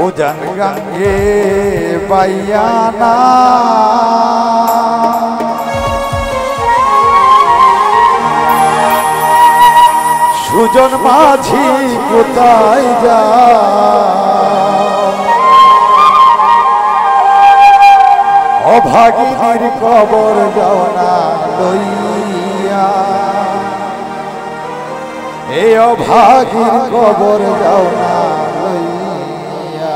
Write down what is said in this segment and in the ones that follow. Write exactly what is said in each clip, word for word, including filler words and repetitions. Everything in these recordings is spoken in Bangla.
ও জান গঙ্গে বাইয়ানা সুজন মাঝি কোথায় যা অভাগিনীর কবর যাও না লইয়া এই অভাগীর কবর যাও না লইয়া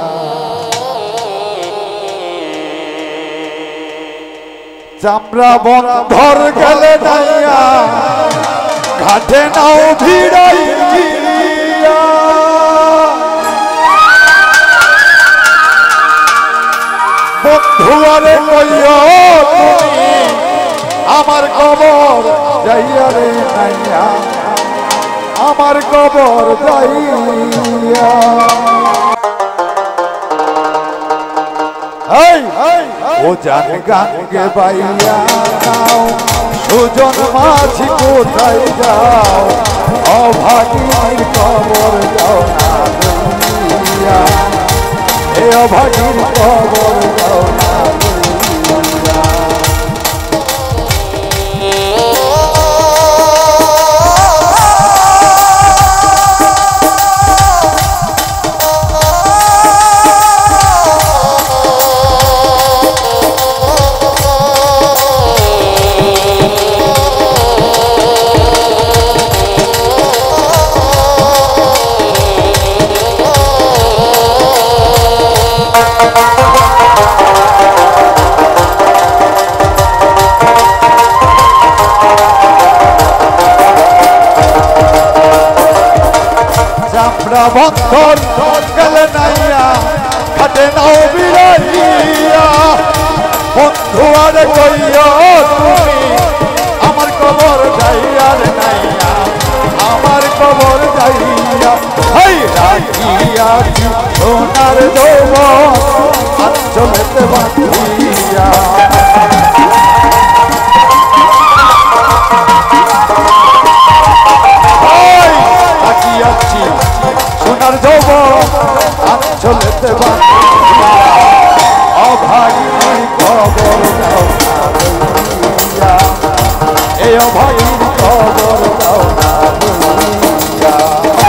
চামড়া বন্ধর গেলে নাইয়া ঘাটে নাও ভিড়াইয়া বন্ধুয়ারে কইও তুমি আমার কবর যাইয়া রে নাইয়া আমার কবর যাইয়া ও জান গঙ্গে বাইয়া নাও সুজন মাঝি কোথায় যাও অভাগীর কবর যাও না লইয়া এ অভাগীর কবর যাও না লইয়া বন্ধন গেলে নাইয়া ঘাটে নাও বিড়াইয়া বন্ধু আরে কইও তুমি আমার কবর যাইয়া রে নাইয়া আমার কবর যাইয়া হাই রাখিয়া সোনার যৌবন আঞ্চলেতে বাঁধিয়া সোনার যৌবন আঞ্চলেতে বাঁধিয়া অভাগীর কবর যাও না লইয়া এই অভাগীর কবর যাও না লইয়া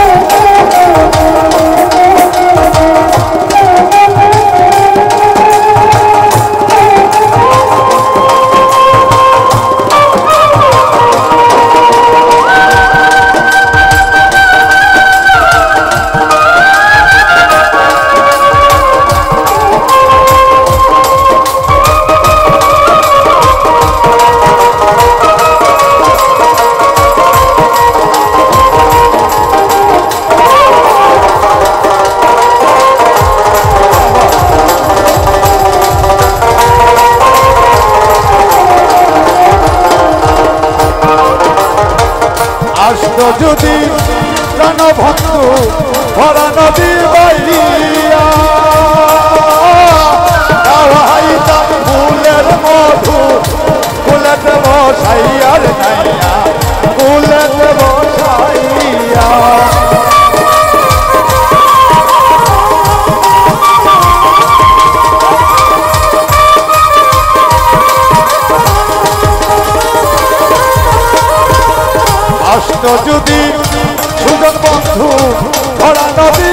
যদি জনবন্ধু ভরা নদী বাইয়া গাওয়াইতাম ফুলের মধু ফুলেতে বসাইয়া রে নাইয়া ফুলেতে বসাইয়া যদি সুজন বন্ধু ভরা নদী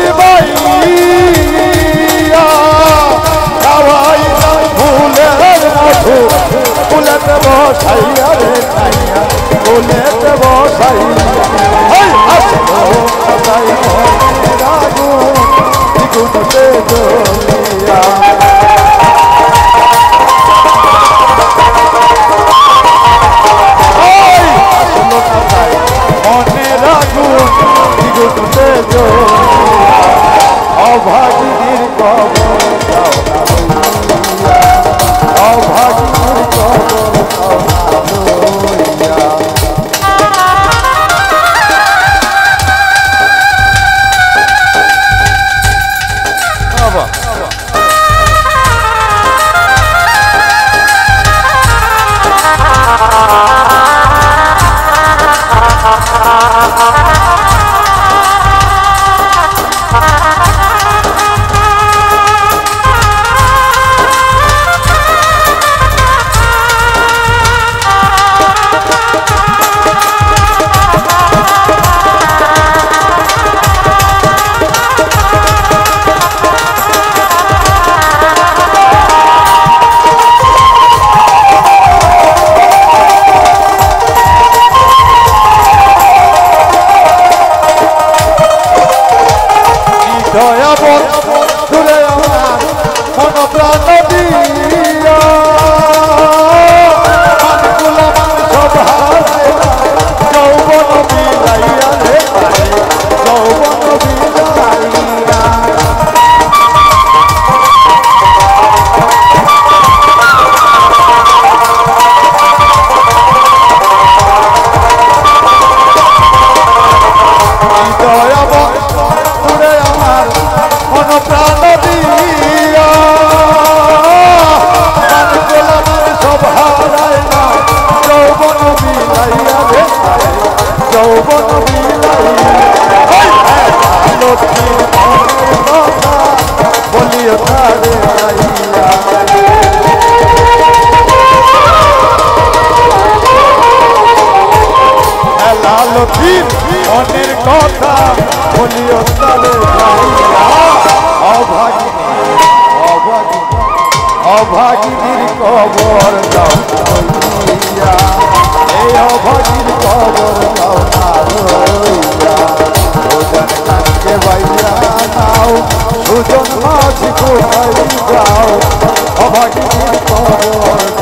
বাইয়া গাওয়াইতাম ফুলের মধু ফুলেতে বসাইয়া রে নাইয়া ফুলেতে বসাইয়া ওই আসলো সদাই মনের আগুন দ্বিগুণে জ্বলিয়া অভাগীর কবর যাও না লইয়া অভাগীর কবর যাও না লইয়া দয়া বন্ধুরে আমার মন প্রাণ দিয়া মানগুলো সব হারায় যৌবন বিলাইয়া রে যৌবন বিলাইয়া দয়া বন্ধুরে আমার মন প্রাণ দিয়া মানগুলো সব হারায় না যৌবন বিলাইয়া রে যৌবন বিলাইয়া লক্ষ্মীর মনের কথা বলিও তারে আইয়া হেলা লক্ষ্মীর মনের কথা বলিও তারে আইয়া অভাগিনী অভাগিনী অভাগিনীর কবর দাও হইয়া এই অভাগীর কবর দাও না হইয়া ওজন কানকে বাইয়া নাও সুজন মাঝি কোথায় যাও অভাগিনীর কবর